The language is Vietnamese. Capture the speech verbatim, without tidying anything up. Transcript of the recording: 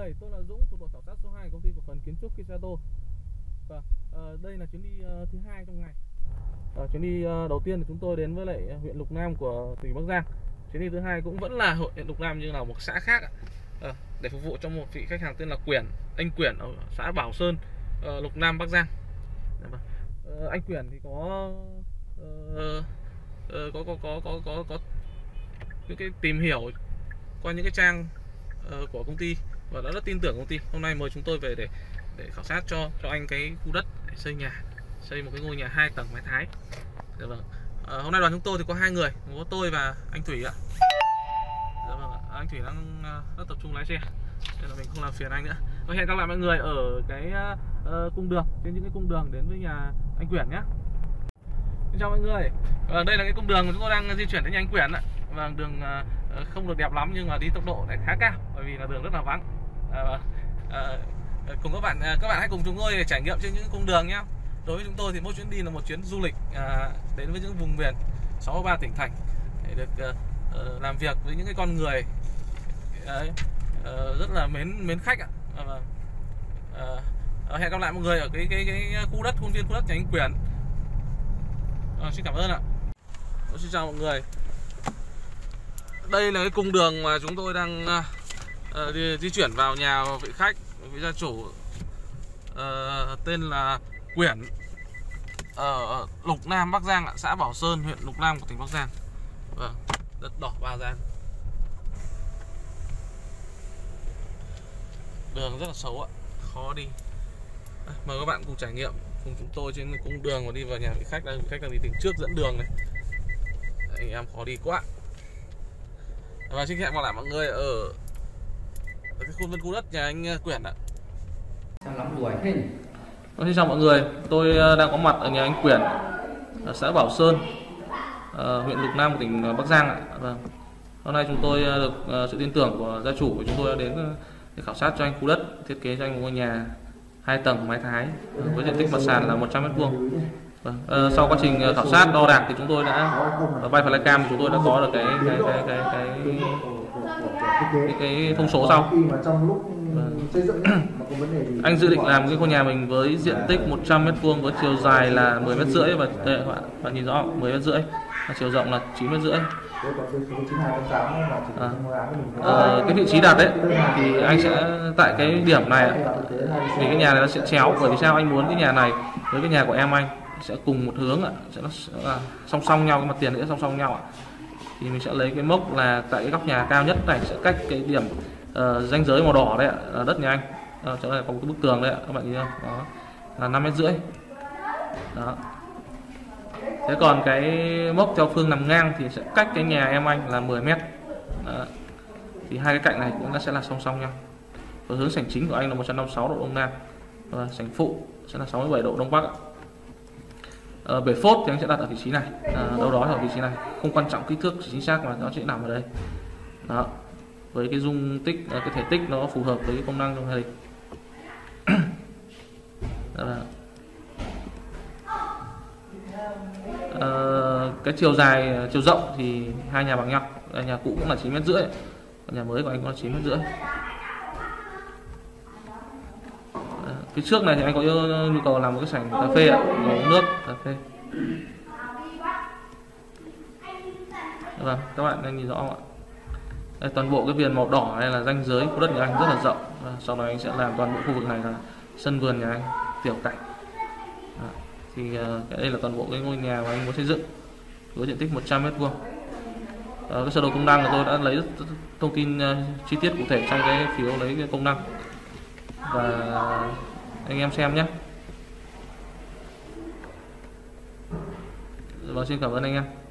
người, tôi là Dũng, thuộc đội khảo sát số hai công ty cổ phần kiến trúc Kisato. Và uh, đây là chuyến đi uh, thứ hai trong ngày. Uh, chuyến đi uh, đầu tiên thì chúng tôi đến với lại huyện Lục Nam của tỉnh Bắc Giang. Chuyến đi thứ hai cũng vẫn là huyện Lục Nam nhưng là một xã khác uh, để phục vụ cho một vị khách hàng tên là Quyển, anh Quyển ở xã Bảo Sơn, uh, Lục Nam, Bắc Giang. Uh, anh Quyển thì có uh, uh, có có có có có có những cái tìm hiểu qua những cái trang uh, của công ty và đã rất tin tưởng công ty. Hôm nay mời chúng tôi về để để khảo sát cho cho anh cái khu đất để xây nhà, xây một cái ngôi nhà hai tầng mái Thái. Dạ vâng. À, hôm nay đoàn chúng tôi thì có hai người, có tôi và anh Thủy ạ. Dạ vâng. Anh Thủy đang uh, rất tập trung lái xe nên là mình không làm phiền anh nữa. Và hẹn gặp lại mọi người ở cái uh, cung đường, trên những cái cung đường đến với nhà anh Quyển nhé. Xin chào mọi người. À, đây là cái cung đường mà chúng tôi đang di chuyển đến nhà anh Quyển ạ. Và đường uh, không được đẹp lắm nhưng mà đi tốc độ lại khá cao bởi vì là đường rất là vắng. À, à, cùng các bạn các bạn hãy cùng chúng tôi để trải nghiệm trên những cung đường nhé. Đối với chúng tôi thì mỗi chuyến đi là một chuyến du lịch à, đến với những vùng miền sáu mươi ba tỉnh thành để được uh, làm việc với những cái con người đấy, uh, rất là mến mến khách ạ. À, uh, uh, hẹn gặp lại mọi người ở cái cái cái khu đất khuôn viên khu đất nhà anh Quyển. À, xin cảm ơn ạ. Xin chào mọi người. Đây là cái cung đường mà chúng tôi đang uh, đi, di chuyển vào nhà vị khách, vị gia chủ uh, tên là Quyển ở uh, Lục Nam, Bắc Giang ạ, xã Bảo Sơn, huyện Lục Nam của tỉnh Bắc Giang. Vâng, đất đỏ Ba Giang. Đường rất là xấu ạ, khó đi. À, mời các bạn cùng trải nghiệm cùng chúng tôi trên cung đường và đi vào nhà vị khách. Đây, vị khách đang đi tìm trước dẫn đường này. Anh em khó đi quá. Và xin hẹn gặp lại mọi người ở, ở cái khuôn viên khu đất nhà anh Quyển ạ. Xin chào mọi người, tôi đang có mặt ở nhà anh Quyển ở xã Bảo Sơn, huyện Lục Nam của tỉnh Bắc Giang ạ. Vâng. Hôm nay chúng tôi được sự tin tưởng của gia chủ của chúng tôi đã đến để khảo sát cho anh khu đất, thiết kế cho anh một ngôi nhà hai tầng mái Thái với diện tích mặt sàn là một trăm mét vuông. Vâng. À, sau quá trình khảo sát đo đạc thì chúng tôi đã bay flycam, chúng tôi đã có được cái cái cái cái cái cái, cái thông số sau. Vâng. Anh dự định làm cái ngôi nhà mình với diện tích một trăm mét vuông với chiều dài là mười mét rưỡi và đây các bạn, bạn nhìn rõ mười mét rưỡi và chiều rộng là chín mét rưỡi. À, à, cái vị trí đặt đấy thì anh sẽ tại cái điểm này vì cái nhà này nó sẽ chéo, bởi vì sao anh muốn cái nhà này với cái nhà của em anh sẽ cùng một hướng ạ, sẽ nó sẽ là song song nhau, cái mặt tiền sẽ song song nhau ạ. Thì mình sẽ lấy cái mốc là tại cái góc nhà cao nhất này sẽ cách cái điểm uh, ranh giới màu đỏ đấy ạ, ở đất nhà anh. Uh, chỗ này có một cái bức tường đấy ạ, các bạn nhìn không? Đó là năm mét rưỡi. Đó. Thế còn cái mốc theo phương nằm ngang thì sẽ cách cái nhà em anh là mười mét. Đó. Thì hai cái cạnh này cũng sẽ là song song nhau. Và hướng sảnh chính của anh là một trăm năm mươi sáu độ đông nam và sảnh phụ sẽ là sáu mươi bảy độ đông bắc ạ. À, bể phốt thì anh sẽ đặt ở vị trí này, à, đâu đó ở vị trí này, không quan trọng kích thước chính xác mà nó sẽ nằm ở đây. Đó. Với cái dung tích, cái thể tích nó phù hợp với cái công năng trong gia đình. À, cái chiều dài, chiều rộng thì hai nhà bằng nhau. Đây, nhà cũ cũng là chín mét rưỡi, nhà mới của anh cũng là chín mét rưỡi. À, phía trước này thì anh có nhu cầu làm một cái sảnh cà phê ạ, uống nước cà phê. Vâng, các bạn đang nhìn rõ không ạ? Đây, toàn bộ cái viền màu đỏ này là ranh giới của đất nhà anh rất là rộng. À, sau này anh sẽ làm toàn bộ khu vực này là sân vườn nhà anh, tiểu cảnh. À, thì uh, cái đây là toàn bộ cái ngôi nhà mà anh muốn xây dựng với diện tích một trăm mét vuông. À, cái sơ đồ công năng của tôi đã lấy thông tin uh, chi tiết cụ thể trong cái phiếu lấy cái công năng và anh em xem nhé. Và xin cảm ơn anh em.